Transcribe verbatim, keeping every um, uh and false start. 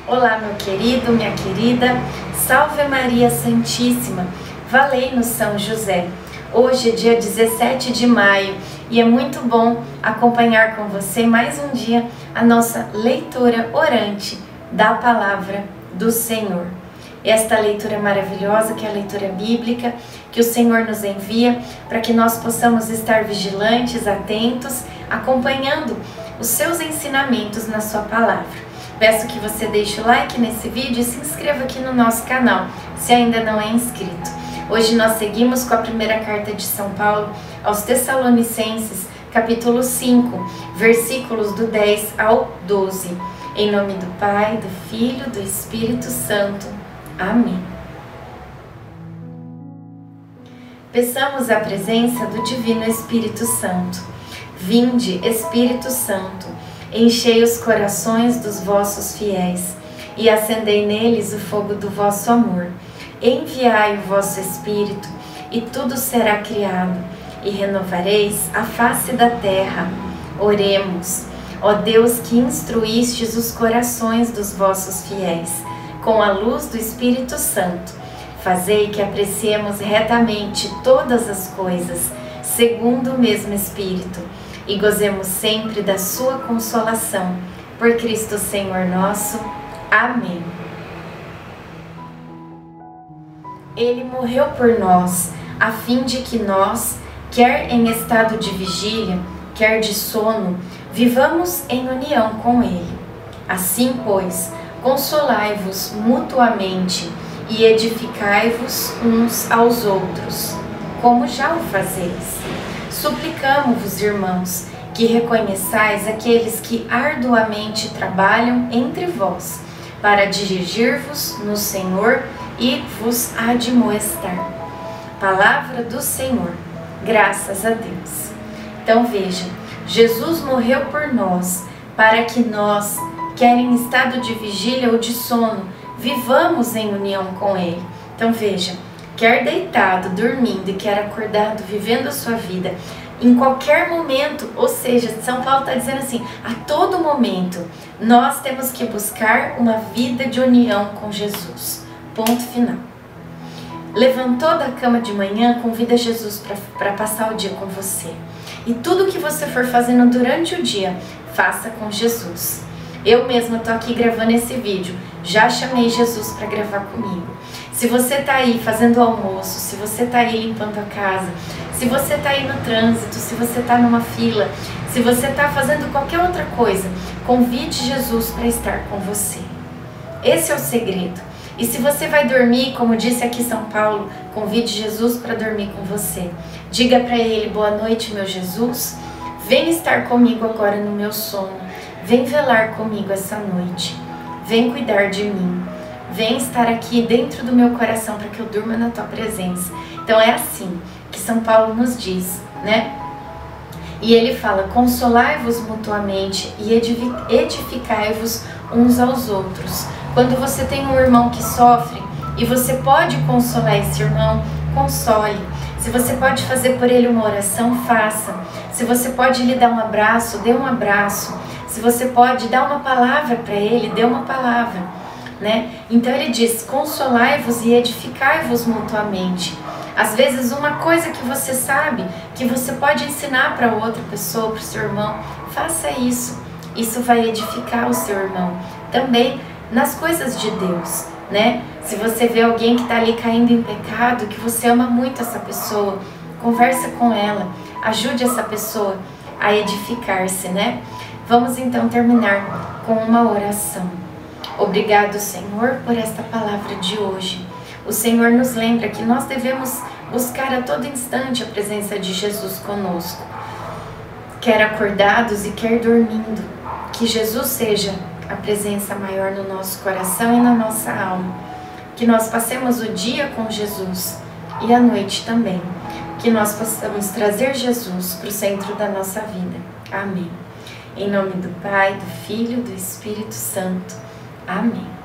Olá, meu querido, minha querida, Salve Maria Santíssima, valei-nos São José. Hoje é dia dezessete de maio e é muito bom acompanhar com você mais um dia a nossa leitura orante da Palavra do Senhor. Esta leitura maravilhosa que é a leitura bíblica que o Senhor nos envia para que nós possamos estar vigilantes, atentos, acompanhando os seus ensinamentos na sua palavra. Peço que você deixe o like nesse vídeo e se inscreva aqui no nosso canal, se ainda não é inscrito. Hoje nós seguimos com a primeira carta de São Paulo aos Tessalonicenses, capítulo cinco, versículos do dez ao doze. Em nome do Pai, do Filho, do Espírito Santo. Amém. Peçamos a presença do Divino Espírito Santo. Vinde, Espírito Santo, enchei os corações dos vossos fiéis e acendei neles o fogo do vosso amor. Enviai o vosso Espírito e tudo será criado e renovareis a face da terra. Oremos. Ó Deus, que instruístes os corações dos vossos fiéis com a luz do Espírito Santo, fazei que apreciemos retamente todas as coisas, segundo o mesmo Espírito, e gozemos sempre da sua consolação. Por Cristo Senhor nosso. Amém. Ele morreu por nós, a fim de que nós, quer em estado de vigília, quer de sono, vivamos em união com Ele. Assim, pois, consolai-vos mutuamente e edificai-vos uns aos outros, como já o fazeis. Suplicamo-vos, irmãos, que reconheçais aqueles que arduamente trabalham entre vós, para dirigir-vos no Senhor e vos admoestar. Palavra do Senhor. Graças a Deus. Então veja, Jesus morreu por nós, para que nós, quer em estado de vigília ou de sono, vivamos em união com Ele. Então veja, quer deitado, dormindo e quer acordado, vivendo a sua vida, em qualquer momento, ou seja, São Paulo está dizendo assim, a todo momento, nós temos que buscar uma vida de união com Jesus. Ponto final. Levantou da cama de manhã, convida Jesus para passar o dia com você. E tudo que você for fazendo durante o dia, faça com Jesus. Eu mesma estou aqui gravando esse vídeo, já chamei Jesus para gravar comigo. Se você está aí fazendo o almoço, se você está aí limpando a casa, se você está aí no trânsito, se você está numa fila, se você está fazendo qualquer outra coisa, convide Jesus para estar com você. Esse é o segredo. E se você vai dormir, como disse aqui São Paulo, convide Jesus para dormir com você. Diga para Ele, boa noite, meu Jesus, vem estar comigo agora no meu sono. Vem velar comigo essa noite, vem cuidar de mim, vem estar aqui dentro do meu coração para que eu durma na tua presença. Então é assim que São Paulo nos diz, né? E ele fala, consolai-vos mutuamente e edificai-vos uns aos outros. Quando você tem um irmão que sofre e você pode consolar esse irmão, console. Se você pode fazer por ele uma oração, faça. Se você pode lhe dar um abraço, dê um abraço. Se você pode dar uma palavra para ele, dê uma palavra, né? Então ele diz, consolai-vos e edificai-vos mutuamente. Às vezes uma coisa que você sabe, que você pode ensinar para outra pessoa, para o seu irmão, faça isso. Isso vai edificar o seu irmão. Também nas coisas de Deus, né? Se você vê alguém que está ali caindo em pecado, que você ama muito essa pessoa, conversa com ela, ajude essa pessoa a edificar-se, né? Vamos então terminar com uma oração. Obrigado, Senhor, por esta palavra de hoje. O Senhor nos lembra que nós devemos buscar a todo instante a presença de Jesus conosco, quer acordados e quer dormindo. Que Jesus seja a presença maior no nosso coração e na nossa alma. Que nós passemos o dia com Jesus e a noite também. Que nós possamos trazer Jesus para o centro da nossa vida. Amém. Em nome do Pai, do Filho e do Espírito Santo. Amém.